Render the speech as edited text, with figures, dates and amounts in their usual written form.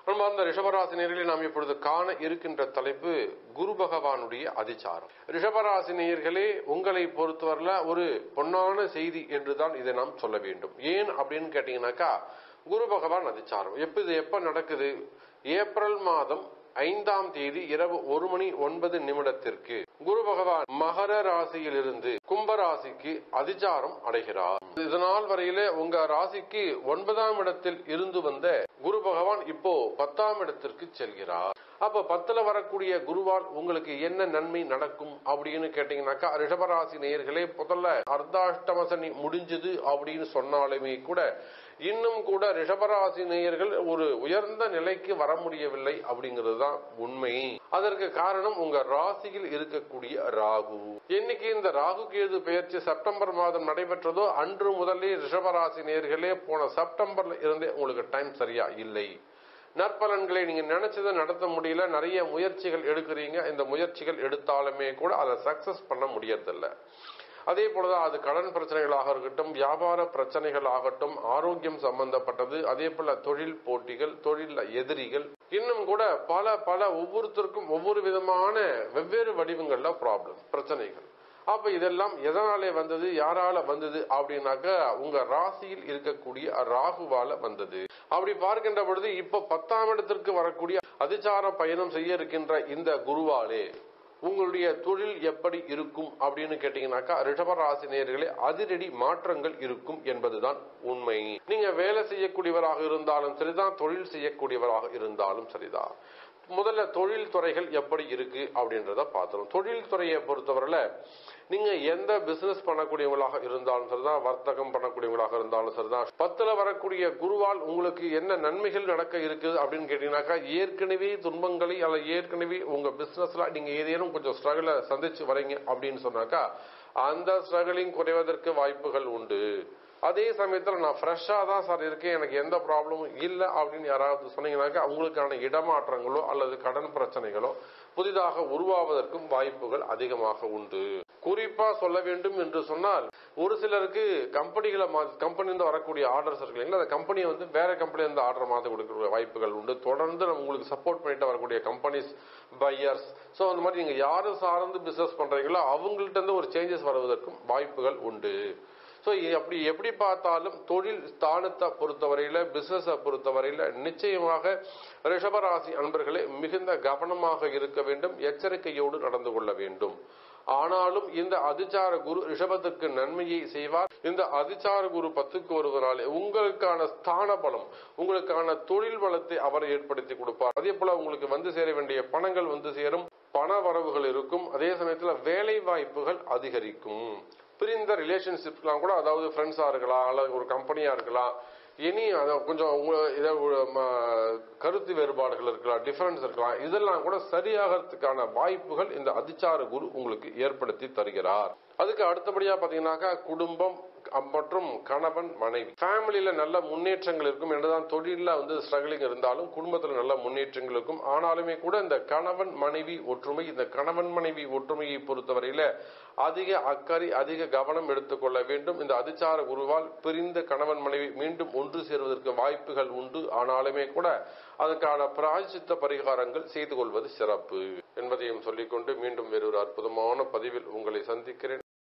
அந்த ரிஷபராசினியர்களை நாம் இப்பொழுது காண இருக்கின்ற தலைப்பு குரு பகவானுடைய அதிச்சாரம். ரிஷபராசினியர்களே, உங்களை பொறுத்தவரையில ஒரு பொன்னான செய்தி என்றுதான் இதை நாம் சொல்ல வேண்டும். ஏன் அப்படின்னு கேட்டீங்கன்னாக்கா, குரு பகவான் அதிச்சாரம் எப்ப நடக்குது? ஏப்ரல் மாதம் 5ஆம் தேதி இரவு 1:09 குரு பகவான் மகர ராசியிலிருந்து கும்ப ராசிக்கு அதிச்சாரம் அடைகிறார். இதனால் வரையில உங்க ராசிக்கு 9ஆம் இடத்தில் இருந்து வந்த குரு பகவான் இப்போ 10ஆம் இடத்திற்கு செல்கிறார். அப்ப 10ல வரக்கூடிய குருவால் உங்களுக்கு என்ன நன்மை நடக்கும் அப்படின்னு கேட்டீங்கன்னாக்கா, ரிஷபராசி நேயர்களே, முதல்ல அர்த்தாஷ்டம சனி முடிஞ்சது அப்படின்னு சொன்னாலுமே கூட இன்னும் கூட ரிஷபராசி நேயர்கள் ஒரு உயர்ந்த நிலைக்கு வர முடியவில்லை அப்படிங்கிறது தான் உண்மை. அதற்கு காரணம் உங்க ராசியில் இருக்கக்கூடிய ராகு. என்னைக்கு இந்த ராகு கேது பெயர்ச்சி செப்டம்பர் மாதம் நடைபெற்றதோ அன்று முதலே ரிஷபராசி நேயர்களே, போன செப்டம்பர்ல இருந்தே உங்களுக்கு டைம் சரியா இல்லை. நற்பலன்களை நீங்க நினைச்சதை நடத்த முடியல. நிறைய முயற்சிகள் எடுக்கிறீங்க. இந்த முயற்சிகள் எடுத்தாலுமே கூட அதை சக்சஸ் பண்ண முடியறதில்ல. அதே போலதான் அது கடன் பிரச்சனைகளாக இருக்கட்டும், வியாபார பிரச்சனைகள் ஆகட்டும், ஆரோக்கியம் சம்பந்தப்பட்டது, அதே போல தொழில் போட்டிகள், தொழில் எதிரிகள், இன்னும் கூட பல ஒவ்வொருத்தருக்கும் ஒவ்வொரு விதமான வெவ்வேறு வடிவங்கள்ல ப்ராப்ளம், பிரச்சனைகள். அப்ப இதெல்லாம் எதனாலே வந்தது, யாரால வந்தது அப்படின்னாக்க உங்க ராசியில் இருக்கக்கூடிய ராகுவால வந்தது. அப்படி பார்க்கின்ற பொழுது இப்ப 10ஆம் இடத்திற்கு வரக்கூடிய அதிசார பயணம் செய்ய இருக்கின்ற இந்த குருவாலே உங்களுடைய தொழில் எப்படி இருக்கும் அப்படின்னு கேட்டீங்கன்னாக்கா, ரிஷபராசி நேயர்களே, அதிரடி மாற்றங்கள் இருக்கும் என்பதுதான் உண்மை. நீங்க வேலை செய்யக்கூடியவராக இருந்தாலும் சரிதான், தொழில் செய்யக்கூடியவராக இருந்தாலும் சரிதான். முதல்ல தொழில் துறைகள் எப்படி இருக்கு அப்படின்றத பார்த்தோம். தொழில் துறையை பொறுத்தவரையில நீங்க எந்த பிசினஸ் பண்ணக்கூடியவங்களாக இருந்தாலும் சரிதான், வர்த்தகம் பண்ணக்கூடியவங்களாக இருந்தாலும் சரிதான், 10ல வரக்கூடிய குருவால் உங்களுக்கு என்ன நன்மைகள் நடக்க இருக்குது அப்படின்னு கேட்டீங்கன்னாக்கா, ஏற்கனவே துன்பங்களை அல்ல ஏற்கனவே உங்க பிசினஸ்ல நீங்க ஏதேனும் கொஞ்சம் ஸ்ட்ரகிள சந்திச்சு வரீங்க அப்படின்னு சொன்னாக்கா அந்த ஸ்ட்ரகிளிங் குறைவதற்கு வாய்ப்புகள் உண்டு. அதே சமயத்துல நான் ஃப்ரெஷ்ஷா தான் சார் இருக்கேன், எனக்கு எந்த ப்ராப்ளமும் இல்லை அப்படின்னு யாராவது சொன்னீங்கன்னாக்கா உங்களுக்கான இடமாற்றங்களோ அல்லது கடன் பிரச்சனைகளோ புதிதாக உருவாவதற்கும் வாய்ப்புகள் அதிகமாக உண்டு. குறிப்பா சொல்ல வேண்டும் என்று சொன்னால், ஒரு சிலருக்கு கம்பெனியிலிருந்து வரக்கூடிய ஆர்டர்ஸ் இருக்கு இல்லைங்களா, அந்த கம்பெனியை வேற கம்பெனியிலிருந்து ஆர்டர் மாற்ற கொடுக்கக்கூடிய வாய்ப்புகள் உண்டு. தொடர்ந்து உங்களுக்கு சப்போர்ட் பண்ணிட்டு வரக்கூடிய கம்பெனிஸ், பையர்ஸ், ஸோ அந்த மாதிரி நீங்க யாரு சார்ந்து பிசினஸ் பண்றீங்களோ அவங்கள்ட்ட இருந்து ஒரு சேஞ்சஸ் வருவதற்கும் வாய்ப்புகள் உண்டு. ஸோ அப்படி எப்படி பார்த்தாலும் தொழில் ஸ்தானத்தை பொறுத்தவரையில, பிசினஸை பொறுத்தவரையில நிச்சயமாக ரிஷபராசி அன்பர்களே மிகுந்த கவனமாக இருக்க வேண்டும், எச்சரிக்கையோடு நடந்து கொள்ள வேண்டும். ஆனாலும் இந்த அதிசார குரு ரிஷபத்துக்கு நன்மையை செய்வார். இந்த அதிசார குரு 10க்கு வருவதனாலே உங்களுக்கான ஸ்தான பலம், உங்களுக்கான தொழில் பலத்தை அவர் ஏற்படுத்தி கொடுப்பார். அதே போல உங்களுக்கு வந்து சேர வேண்டிய பணங்கள் வந்து சேரும், பண வரவுகள் இருக்கும். அதே சமயத்துல வேலை வாய்ப்புகள் அதிகரிக்கும். பிரிந்த ரிலேஷன்ஷிப்லாம் கூட, அதாவது ஃப்ரெண்ட்ஸா இருக்கலாம் அல்லது ஒரு கம்பெனியா இருக்கலாம், இனி கொஞ்சம் கருத்து வேறுபாடுகள் இருக்கலாம், டிஃபரன்ஸ் இருக்கலாம், இதெல்லாம் கூட சரியாகிறதுக்கான வாய்ப்புகள் இந்த அதிசார குரு உங்களுக்கு ஏற்படுத்தி தருகிறார். அதுக்கு அடுத்தபடியா பாத்தீங்கன்னாக்கா, குடும்பம் மற்றும் கணவன் மனைவி ஃபேமிலியில நல்ல முன்னேற்றங்கள் இருக்கும். என்னதான் தொழில ஸ்ட்ரகிளிங் இருந்தாலும் குடும்பத்துல நல்ல முன்னேற்றங்கள் இருக்கும். ஆனாலுமே கூட இந்த கணவன் மனைவி ஒற்றுமை, இந்த கணவன் மனைவி ஒற்றுமையை பொறுத்தவரையில அதிக அக்கறை, அதிக கவனம் எடுத்துக்கொள்ள வேண்டும். இந்த அதிசார குருவால் பிரிந்த கணவன் மனைவி மீண்டும் ஒன்று சேருவதற்கு வாய்ப்புகள் உண்டு. ஆனாலுமே கூட அதற்கான பிராயச்சித்த பரிகாரங்கள் செய்து கொள்வது சிறப்பு என்பதையும் சொல்லிக்கொண்டு மீண்டும் வேறொரு அற்புதமான பதிவில் உங்களை சந்திக்கிறேன்.